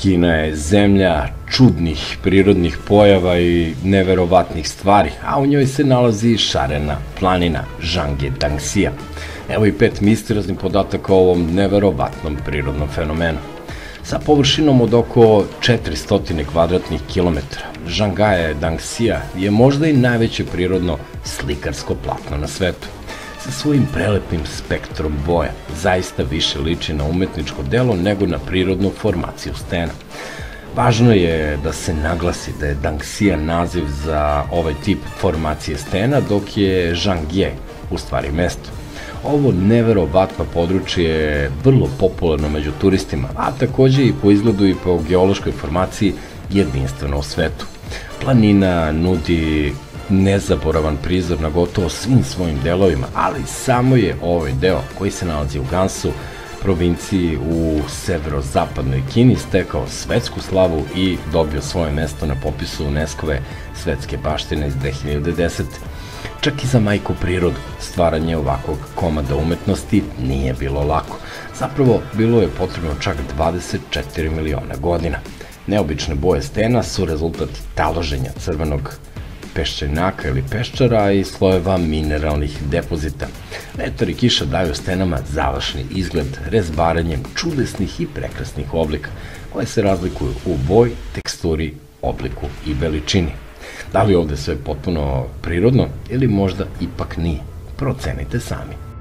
Kina je zemlja čudnih prirodnih pojava i neverovatnih stvari, a u njoj se nalazi šarena planina Zhangye Dangxia. Evo i 5 misterioznih podataka o ovom neverovatnom prirodnom fenomenu. Sa površinom od oko 400 kvadratnih kilometara, Zhangye Dangxia je možda i najveće prirodno slikarsko platno na svetu. Sa svojim prelepnim spektrom boja zaista više liči na umetničko delo nego na prirodnu formaciju stena. Važno je da se naglasi da je Dangxia naziv za ovaj tip formacije stena, dok je Zhangye u stvari mesto. Ovo neverovatno područje je vrlo popularno među turistima, a takođe i po izgledu i po geološkoj formaciji jedinstveno u svetu. Planina nudi nezaboravan prizor na gotovo svim svojim delovima, ali samo je ovaj deo koji se nalazi u Gansu, provinciji u severozapadnoj Kini, stekao svetsku slavu i dobio svoje mesto na popisu UNESCO-ve svetske baštine iz 2010. Čak i za majku prirodu stvaranje ovakvog komada umetnosti nije bilo lako. Zapravo, bilo je potrebno čak 24 miliona godina. Neobične boje stena su rezultat taloženja crvenog peščenjaka ili peščara i slojeva mineralnih depozita. Vetar i kiša daju stenama završni izgled rezbaranjem čudesnih i prekrasnih oblika, koje se razlikuju u boji, teksturi, obliku i veličini. Da li ovde sve potpuno prirodno ili možda ipak nije? Procenite sami.